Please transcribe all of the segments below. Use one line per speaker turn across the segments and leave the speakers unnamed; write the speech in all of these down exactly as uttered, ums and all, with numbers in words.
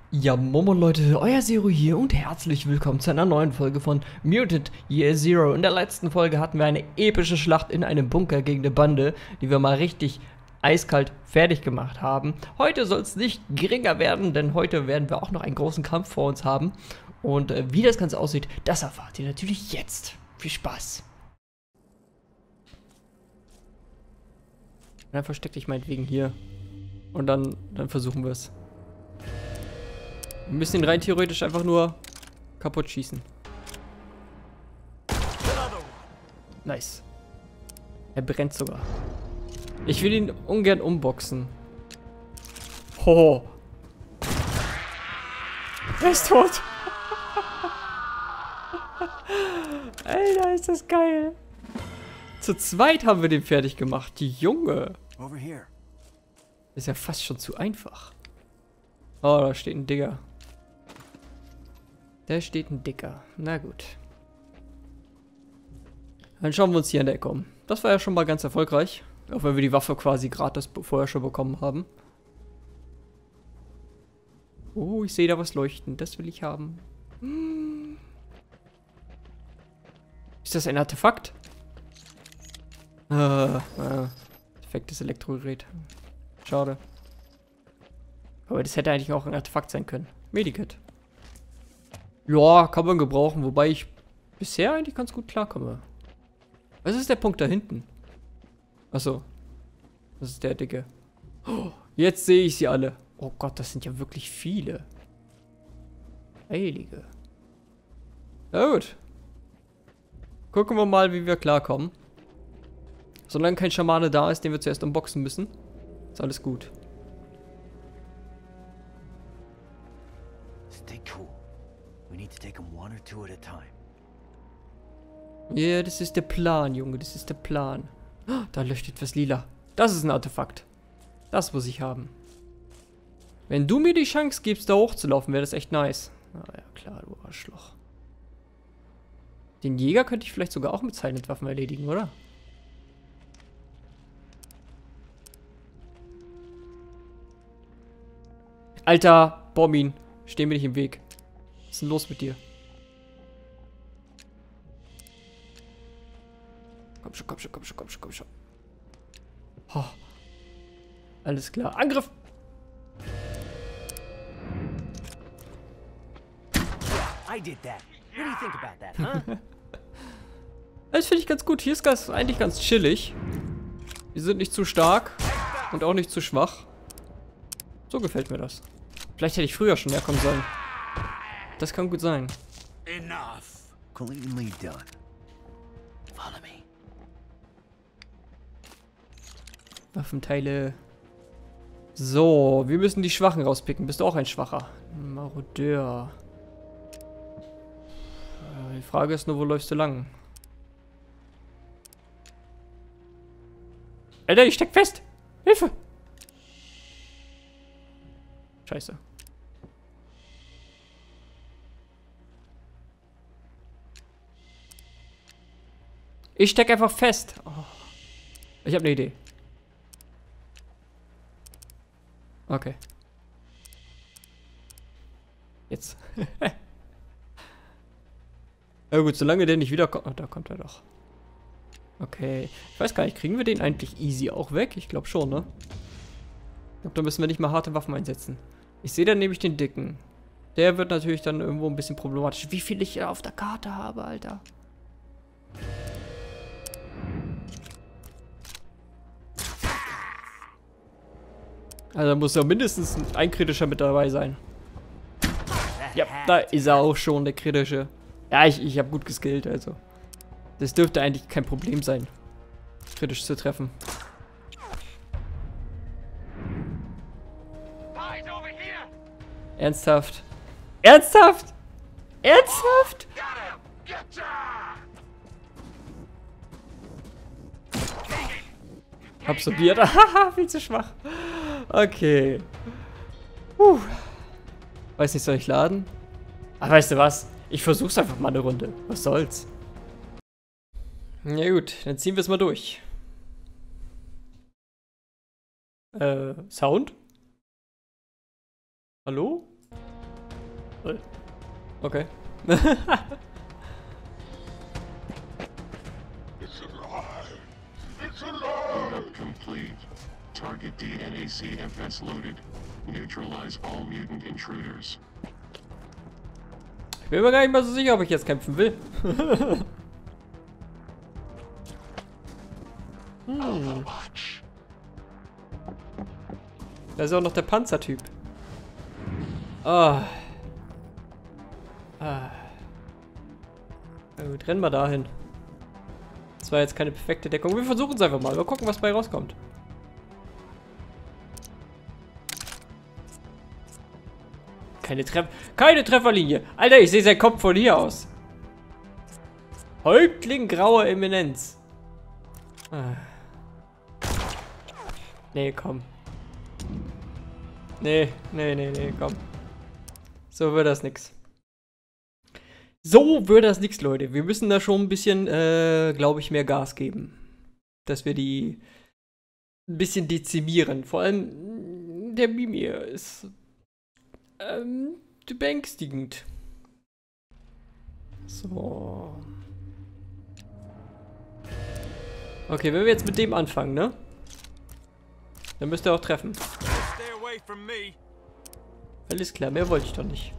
Ja, Momo Leute, euer Zero hier und herzlich willkommen zu einer neuen Folge von Mutant Year Zero. In der letzten Folge hatten wir eine epische Schlacht in einem Bunker gegen eine Bande, die wir mal richtig eiskalt fertig gemacht haben. Heute soll es nicht geringer werden, denn heute werden wir auch noch einen großen Kampf vor uns haben. Und äh, wie das Ganze aussieht, das erfahrt ihr natürlich jetzt. Viel Spaß! Dann versteck dich meinetwegen hier. Und dann, dann versuchen wir es. Wir müssen ihn rein theoretisch einfach nur kaputt schießen. Nice. Er brennt sogar. Ich will ihn ungern umboxen. Ho. Er ist tot. Alter, ist das geil. Zu zweit haben wir den fertig gemacht. Die Junge. Ist ja fast schon zu einfach. Oh, da steht ein Digger. Da steht ein Dicker. Na gut. Dann schauen wir uns hier an der Ecke um. Das war ja schon mal ganz erfolgreich. Auch wenn wir die Waffe quasi gratis vorher schon bekommen haben. Oh, ich sehe da was leuchten. Das will ich haben. Hm. Ist das ein Artefakt? Äh, äh. Defektes Elektrogerät. Schade. Aber das hätte eigentlich auch ein Artefakt sein können. Medikit. Ja, kann man gebrauchen, wobei ich bisher eigentlich ganz gut klarkomme. Was ist der Punkt da hinten? Achso. Das ist der dicke. Oh, jetzt sehe ich sie alle. Oh Gott, das sind ja wirklich viele. Heilige. Na gut. Gucken wir mal, wie wir klarkommen. Solange kein Schamane da ist, den wir zuerst unboxen müssen, ist alles gut.
Stay cool. We need to take them one or two at a time.
Ja, yeah, das ist der Plan, Junge. Das ist der Plan. Oh, da leuchtet was lila. Das ist ein Artefakt. Das muss ich haben. Wenn du mir die Chance gibst, da hochzulaufen, wäre das echt nice. Ah ja, klar, du Arschloch. Den Jäger könnte ich vielleicht sogar auch mit Silent-Waffen erledigen, oder? Alter, Bombin, steh mir nicht im Weg. Was ist denn los mit dir? Komm schon, komm schon, komm schon, komm schon, komm schon. Oh. Alles klar. Angriff!
I did that. What do you think about that, huh?
Das finde ich ganz gut. Hier ist das eigentlich ganz chillig. Die sind nicht zu stark und auch nicht zu schwach. So gefällt mir das. Vielleicht hätte ich früher schon herkommen sollen. Das kann gut sein.
Enough. Cleanly done. Follow me.
Waffenteile. So, wir müssen die Schwachen rauspicken. Bist du auch ein Schwacher? Marodeur. Die Frage ist nur, wo läufst du lang? Alter, ich steck fest! Hilfe! Scheiße. Ich steck einfach fest. Oh. Ich habe eine Idee. Okay. Jetzt. Na gut, solange der nicht wiederkommt. Oh, da kommt er doch. Okay. Ich weiß gar nicht, kriegen wir den eigentlich easy auch weg? Ich glaube schon, ne? Ich glaube, da müssen wir nicht mal harte Waffen einsetzen. Ich sehe dann nämlich den Dicken. Der wird natürlich dann irgendwo ein bisschen problematisch. Wie viel ich hier auf der Karte habe, Alter. Also da muss ja mindestens ein kritischer mit dabei sein. Ja, da ist er auch schon, der kritische. Ja, ich, ich habe gut geskillt, also. Das dürfte eigentlich kein Problem sein, kritisch zu treffen. Ernsthaft? Ernsthaft? Ernsthaft? Absorbiert. Haha, viel zu schwach. Okay. Puh. Weiß nicht, soll ich laden? Ach, weißt du was? Ich versuch's einfach mal eine Runde. Was soll's? Ja gut, dann ziehen wir es mal durch. Äh, Sound? Hallo? Okay.
It's alive! It's alive! Complete. Target D N A sequence loaded. Neutralize all mutant intruders.
Ich bin mir gar nicht mal so sicher, ob ich jetzt kämpfen will. hm. Da ist auch noch der Panzertyp. Ah. Ah. Na gut, rennen wir dahin. Das war jetzt keine perfekte Deckung. Wir versuchen es einfach mal. Mal gucken, was bei rauskommt. Keine Treff... Keine Trefferlinie. Alter, ich sehe sein Kopf von hier aus. Häuptling grauer Eminenz. Ah. Nee, komm. Nee, nee, nee, nee, komm. So wird das nix. So wird das nix, Leute. Wir müssen da schon ein bisschen, äh, glaube ich, mehr Gas geben. Dass wir die ein bisschen dezimieren. Vor allem der Mimir ist ähm, beängstigend. So. Okay, wenn wir jetzt mit dem anfangen, ne? Dann müsst ihr auch treffen. Alles klar, mehr wollte ich doch nicht.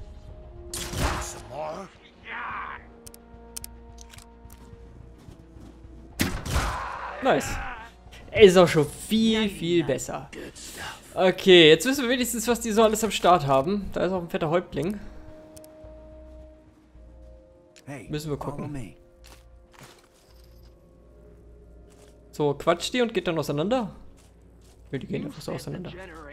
Nice. Ist auch schon viel, viel besser. Okay, jetzt wissen wir wenigstens, was die so alles am Start haben. Da ist auch ein fetter Häuptling. Müssen wir gucken. So, quatscht die und geht dann auseinander? Ja, die gehen einfach so auseinander.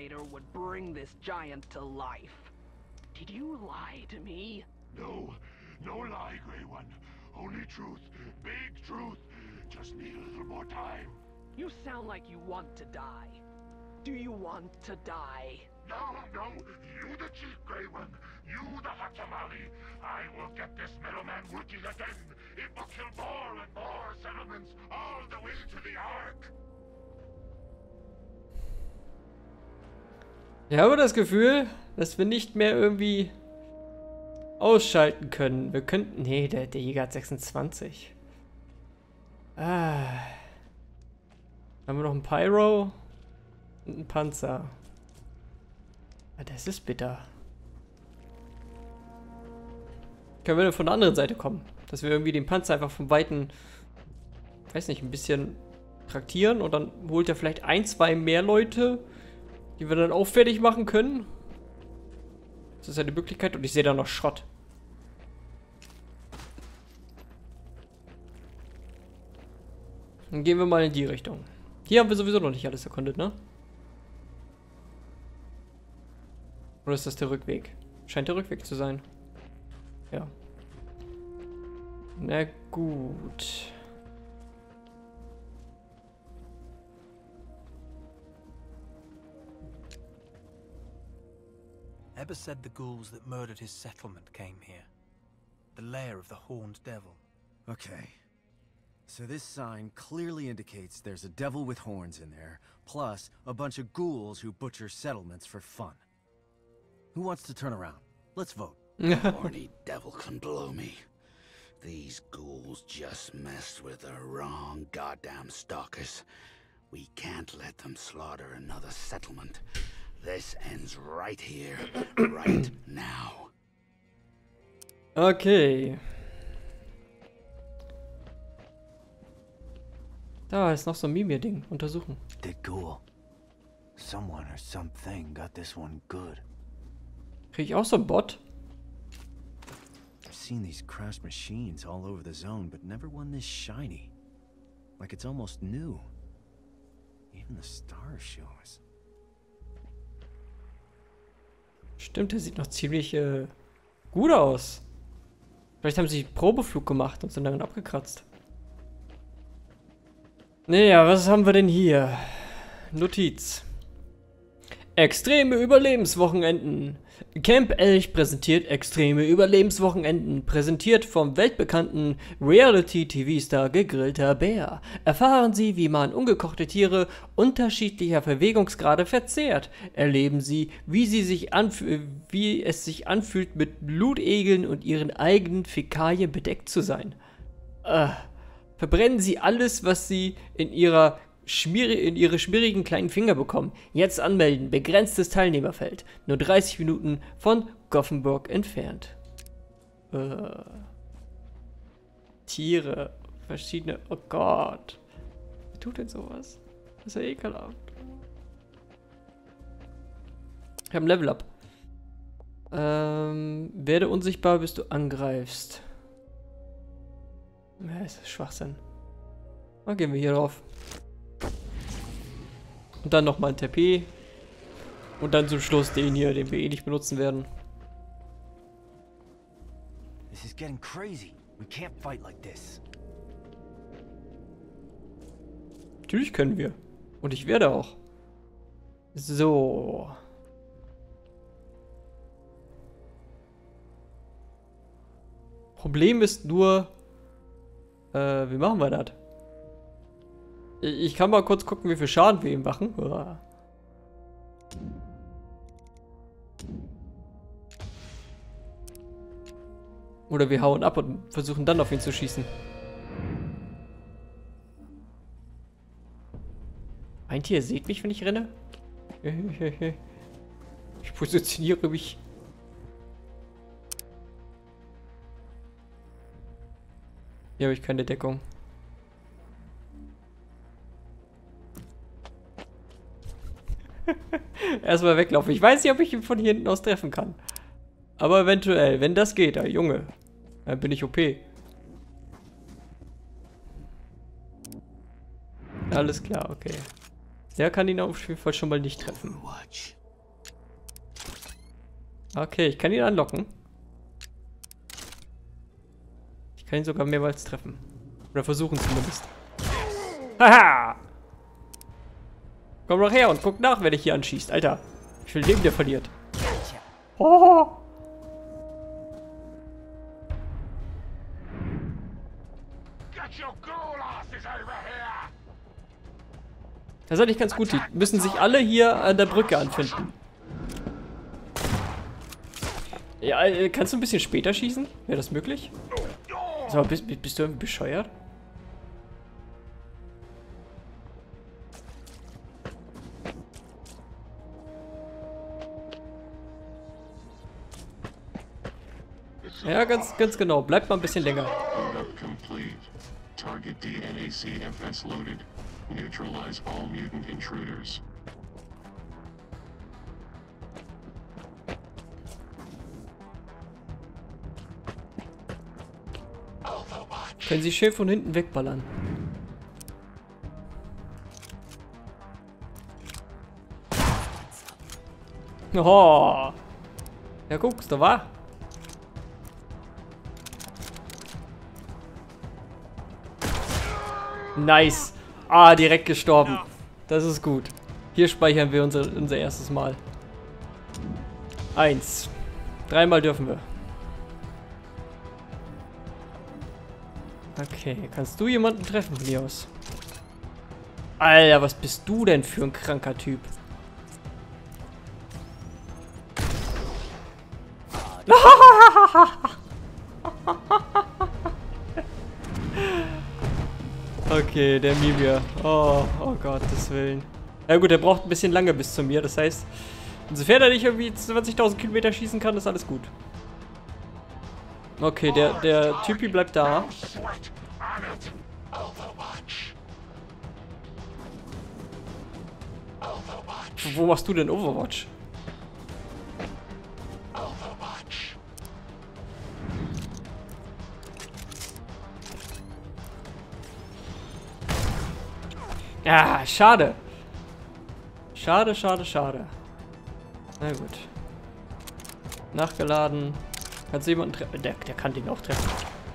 Did you lie to me?
No, no lie, Grey One. Only truth, big truth. Just need a little more time.
You sound like you want to die. Do you want to die?
No, no, you the chief, Grey One. You the hot tamale. I will get this middleman working again. It will kill more and more settlements all the way to the Ark.
Ich habe das Gefühl, dass wir nicht mehr irgendwie ausschalten können. Wir könnten... Nee, der, der Jäger hat sechsundzwanzig. Ah. Haben wir noch einen Pyro und einen Panzer. Ah, das ist bitter. Können wir denn von der anderen Seite kommen? Dass wir irgendwie den Panzer einfach vom Weiten, weiß nicht, ein bisschen traktieren und dann holt er vielleicht ein, zwei mehr Leute, die wir dann auch fertig machen können. Das ist ja die Möglichkeit. Und ich sehe da noch Schrott. Dann gehen wir mal in die Richtung. Hier haben wir sowieso noch nicht alles erkundet, ne? Oder ist das der Rückweg? Scheint der Rückweg zu sein. Ja. Na gut.
Ebba said the ghouls that murdered his settlement came here. The lair of the horned devil.
Okay. So this sign clearly indicates there's a devil with horns in there, plus a bunch of ghouls who butcher settlements for fun. Who wants to turn around? Let's vote.
Horny devil can blow me. These ghouls just messed with the wrong goddamn stalkers. We can't let them slaughter another settlement. This ends right here, right now.
Okay. Da ist noch so ein Mimir-Ding. Untersuchen.
The ghoul. Someone or something got this one good.
Krieg ich auch so einen Bot?
I've seen these crashed machines all over the zone, but never one this shiny. Like it's almost new. Even the stars show us.
Stimmt, der sieht noch ziemlich äh, gut aus. Vielleicht haben sie einen Probeflug gemacht und sind darin abgekratzt. Naja, was haben wir denn hier? Notiz. Extreme Überlebenswochenenden. Camp Elch präsentiert extreme Überlebenswochenenden, präsentiert vom weltbekannten Reality-T V-Star Gegrillter Bär. Erfahren Sie, wie man ungekochte Tiere unterschiedlicher Verwegungsgrade verzehrt. Erleben Sie, wie, sie sich anf- wie es sich anfühlt, mit Blutegeln und ihren eigenen Fäkalien bedeckt zu sein. Äh, verbrennen Sie alles, was Sie in ihrer Schmier in ihre schmierigen kleinen Finger bekommen. Jetzt anmelden. Begrenztes Teilnehmerfeld. Nur dreißig Minuten von Gothenburg entfernt. Äh. Tiere. Verschiedene. Oh Gott. Wer tut denn sowas? Das ist ja ekelhaft. Ich habe ein Level Up. Ähm. Werde unsichtbar, bis du angreifst. Ja, das ist Schwachsinn. Dann gehen wir hier drauf. Und dann nochmal ein T P. Und dann zum Schluss den hier, den wir eh nicht benutzen werden.
This is getting crazy. We can't fight like this.
Natürlich können wir. Und ich werde auch. So. Problem ist nur, äh, wie machen wir das? Ich kann mal kurz gucken, wie viel Schaden wir ihm machen. Oder wir hauen ab und versuchen dann auf ihn zu schießen. Meint ihr, ihr seht mich, wenn ich renne? Ich positioniere mich. Hier habe ich keine Deckung. Erstmal weglaufen. Ich weiß nicht, ob ich ihn von hier hinten aus treffen kann. Aber eventuell, wenn das geht, ah, Junge, dann bin ich O P. Alles klar, okay. Der kann ihn auf jeden Fall schon mal nicht treffen. Okay, ich kann ihn anlocken. Ich kann ihn sogar mehrmals treffen. Oder versuchen zumindest. Haha! Komm doch her und guck nach, wer dich hier anschießt. Alter, wie viel Leben der verliert. Oh. Das ist eigentlich ganz gut. Die müssen sich alle hier an der Brücke anfinden. Ja, kannst du ein bisschen später schießen? Wäre das möglich? Sag mal, bist, bist du irgendwie bescheuert? Ja, ganz, ganz genau. Bleibt mal ein bisschen länger. Target D N A C F S loaded. Neutralize all mutant intruders. Können Sie schön von hinten wegballern. Oh. Ja, guckst du, wa? Nice. Ah, direkt gestorben. Das ist gut. Hier speichern wir unser, unser erstes Mal. Eins. Dreimal dürfen wir. Okay, kannst du jemanden treffen von hier aus? Alter, was bist du denn für ein kranker Typ? Okay, der Mimir. Oh, oh Gottes Willen. Ja gut, er braucht ein bisschen lange bis zu mir. Das heißt, insofern er nicht irgendwie zwanzigtausend Kilometer schießen kann, ist alles gut. Okay, der, der Typi bleibt da. Wo machst du denn Overwatch? Ja, schade. Schade, schade, schade. Na gut. Nachgeladen. Kannst du jemanden treffen? Der, der kann den auch treffen.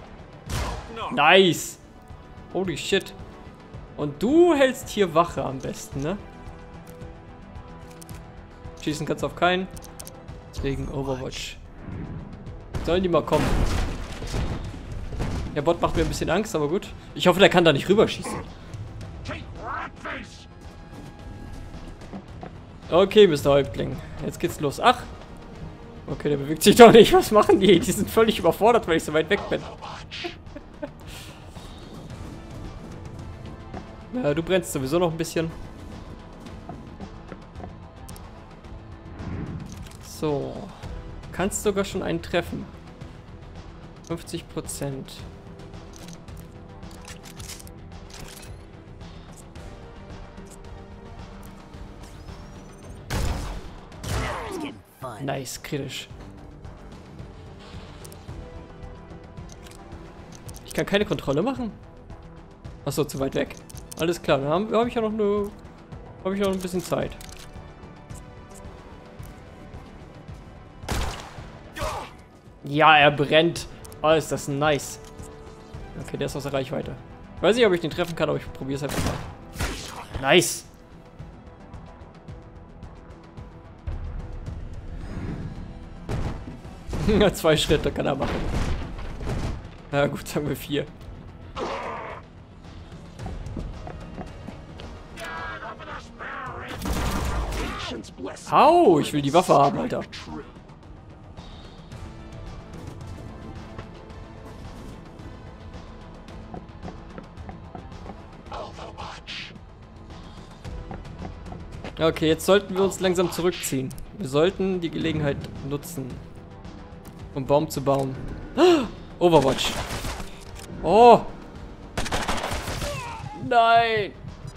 Nice. Holy shit. Und du hältst hier Wache am besten, ne? Schießen kannst du auf keinen. Deswegen Overwatch. Sollen die mal kommen? Der Bot macht mir ein bisschen Angst, aber gut. Ich hoffe, der kann da nicht rüberschießen. Okay, Mister Häuptling. Jetzt geht's los. Ach! Okay, der bewegt sich doch nicht. Was machen die? Die sind völlig überfordert, weil ich so weit weg bin. Ja, du brennst sowieso noch ein bisschen. So. Kannst sogar schon einen treffen. fünfzig Prozent. Nice, kritisch. Ich kann keine Kontrolle machen? Achso, zu weit weg. Alles klar, dann habe hab ich ja noch eine. Habe ich noch ein bisschen Zeit. Ja, er brennt. Oh, ist das nice. Okay, der ist aus der Reichweite. Weiß nicht, ob ich den treffen kann, aber ich probiere es einfach mal. Nice. Zwei Schritte kann er machen. Ja gut, sagen wir vier. Au, ich will die Waffe haben, Alter. Okay, jetzt sollten wir uns langsam zurückziehen. Wir sollten die Gelegenheit nutzen, um Baum zu bauen. Overwatch. Oh. Nein.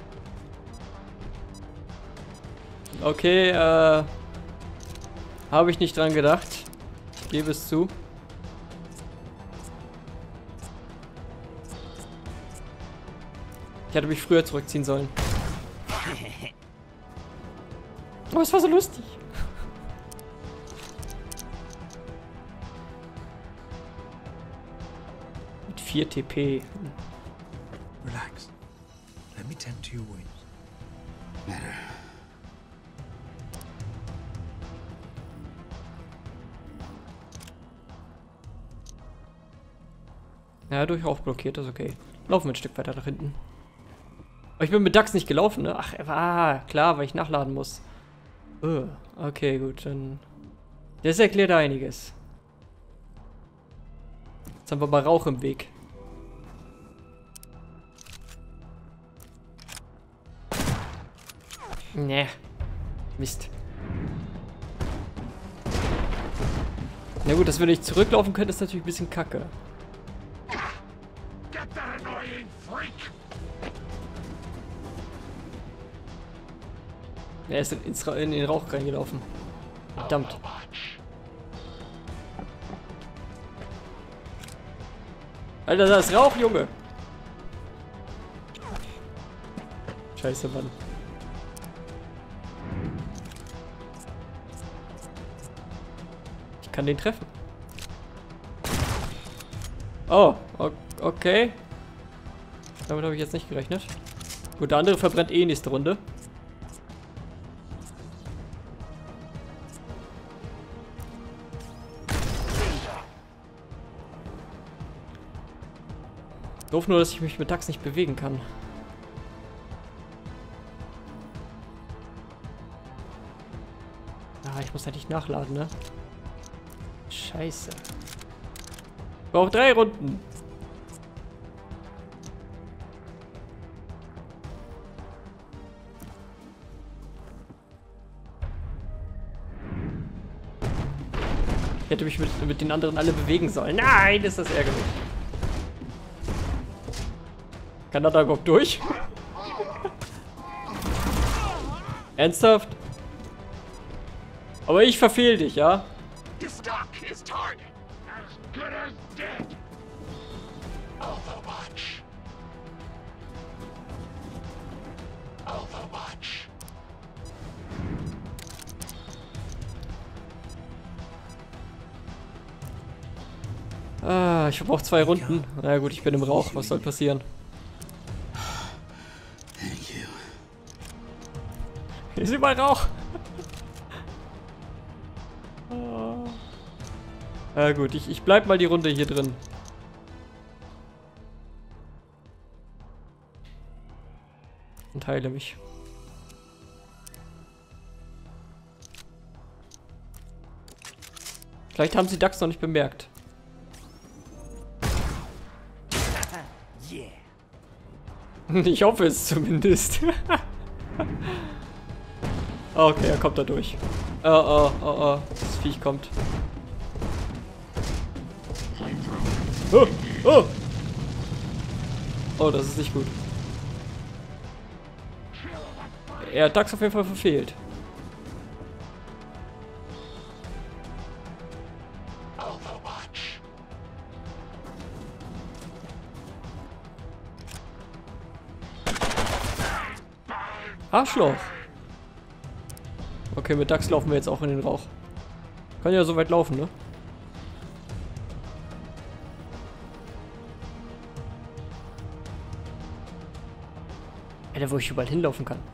Okay, äh. habe ich nicht dran gedacht. Ich gebe es zu. Ich hätte mich früher zurückziehen sollen. Oh, es war so lustig. Mit vier T P.
Relax. Let me tend to your wounds.
Better.
Ja, durchaus blockiert, das ist okay. Laufen wir ein Stück weiter nach hinten. Aber ich bin mit Dax nicht gelaufen, ne? Ach, er war klar, weil ich nachladen muss. Oh, okay, gut, dann. Das erklärt einiges. Jetzt haben wir mal Rauch im Weg. Ne. Mist. Na gut, dass wir nicht zurücklaufen können, ist natürlich ein bisschen kacke. Er ist in, ins, in den Rauch reingelaufen. Verdammt. Alter, da ist Rauch, Junge. Scheiße, Mann. Ich kann den treffen. Oh, okay. Damit habe ich jetzt nicht gerechnet. Gut, der andere verbrennt eh nächste Runde. Doof nur, dass ich mich mit Dax nicht bewegen kann. Ah, ich muss eigentlich nachladen, ne? Scheiße. Ich brauche drei Runden. Ich hätte mich mit, mit den anderen alle bewegen sollen. Nein, ist das ärgerlich. Kann er da überhaupt durch? Ernsthaft? Aber ich verfehl dich, ja? Ah, ich brauche zwei Runden. Na gut, ich bin im Rauch. Was soll passieren? Hier ist überall Rauch. Na gut, ich, ich bleib mal die Runde hier drin. Und heile mich. Vielleicht haben sie Dax noch nicht bemerkt.
Yeah.
Ich hoffe es zumindest. Okay, er kommt da durch. Oh, oh, oh, oh. Das Viech kommt. Oh, oh. Oh, das ist nicht gut. Er hat Dax auf jeden Fall verfehlt. Arschloch. Okay, mit Dax laufen wir jetzt auch in den Rauch. Kann ja so weit laufen, ne? Alter, wo ich überall hinlaufen kann.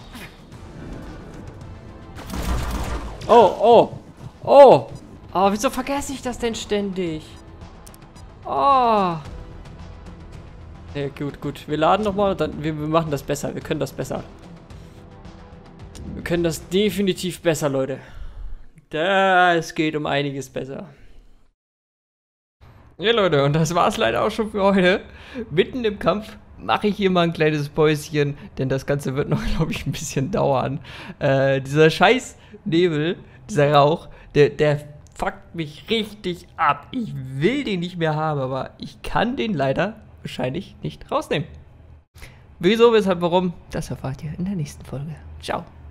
Oh, oh, oh. Oh, wieso vergesse ich das denn ständig? Oh. Ja, gut, gut. Wir laden nochmal und dann, wir, wir machen das besser. Wir können das besser. Wir können das definitiv besser, Leute. Das geht um einiges besser. Ja, Leute, und das war's leider auch schon für heute. Mitten im Kampf mache ich hier mal ein kleines Päuschen, denn das Ganze wird noch, glaube ich, ein bisschen dauern. Äh, dieser scheiß Nebel, dieser Rauch, der, der fuckt mich richtig ab. Ich will den nicht mehr haben, aber ich kann den leider wahrscheinlich nicht rausnehmen. Wieso, weshalb, warum? Das erfahrt ihr in der nächsten Folge. Ciao.